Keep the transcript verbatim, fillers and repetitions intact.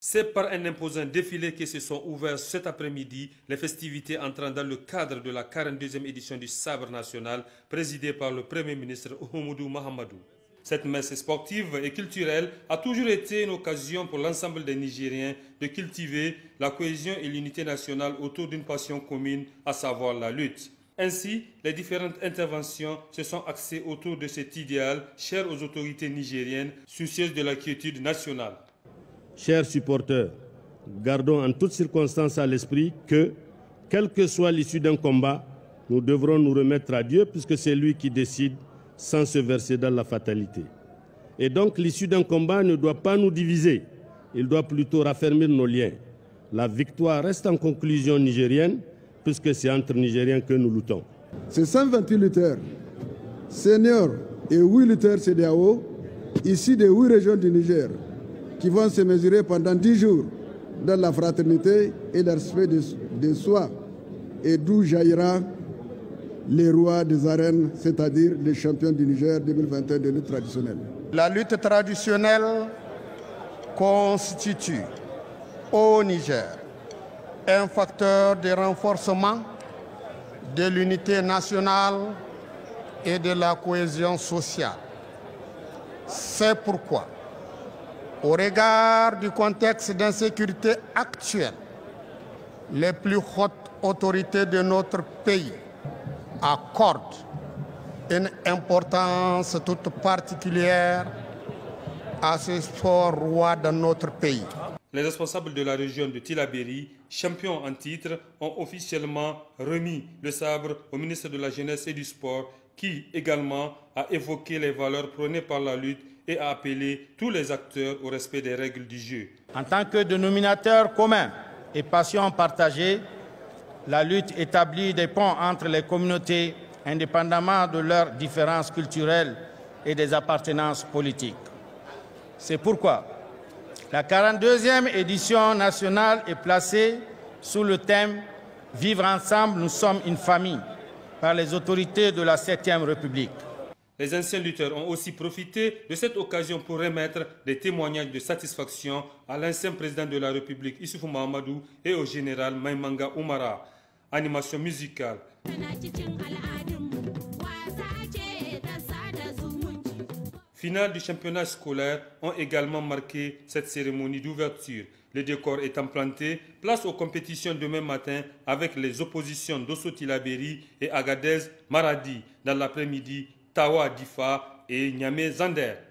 C'est par un imposant défilé que se sont ouvertes cet après-midi les festivités entrant dans le cadre de la quarante-deuxième édition du Sabre national présidée par le Premier ministre Oumoudou Mahamadou. Cette messe sportive et culturelle a toujours été une occasion pour l'ensemble des Nigériens de cultiver la cohésion et l'unité nationale autour d'une passion commune, à savoir la lutte. Ainsi, les différentes interventions se sont axées autour de cet idéal cher aux autorités nigériennes, soucieuses de la quiétude nationale. Chers supporters, gardons en toutes circonstances à l'esprit que, quelle que soit l'issue d'un combat, nous devrons nous remettre à Dieu puisque c'est lui qui décide sans se verser dans la fatalité. Et donc l'issue d'un combat ne doit pas nous diviser, il doit plutôt raffermir nos liens. La victoire reste en conclusion nigérienne puisque c'est entre Nigériens que nous luttons. Ces cent vingt-huit lutteurs, seniors et huit lutteurs C D A O, ici des huit régions du Niger, qui vont se mesurer pendant dix jours dans la fraternité et le respect de, de soi, et d'où jaillira les rois des arènes, c'est-à-dire les champions du Niger deux mille vingt et un de lutte traditionnelle. La lutte traditionnelle constitue au Niger un facteur de renforcement de l'unité nationale et de la cohésion sociale. C'est pourquoi, au regard du contexte d'insécurité actuel, les plus hautes autorités de notre pays accordent une importance toute particulière à ce sport roi de notre pays. Les responsables de la région de Tillabéri, champions en titre, ont officiellement remis le sabre au ministre de la Jeunesse et du Sport, qui également a évoqué les valeurs prônées par la lutte et a appelé tous les acteurs au respect des règles du jeu. En tant que dénominateur commun et passion partagée, la lutte établit des ponts entre les communautés indépendamment de leurs différences culturelles et des appartenances politiques. C'est pourquoi la quarante-deuxième édition nationale est placée sous le thème « Vivre ensemble, nous sommes une famille » par les autorités de la septième République. Les anciens lutteurs ont aussi profité de cette occasion pour remettre des témoignages de satisfaction à l'ancien président de la République, Issoufou Mahamadou, et au général Maïmanga Oumara. Animation musicale. Finale du championnat scolaire ont également marqué cette cérémonie d'ouverture. Le décor étant planté, place aux compétitions demain matin avec les oppositions d'Osso Tillabéri et Agadez Maradi. Dans l'après-midi, Tawa Difa et Niamey Zander.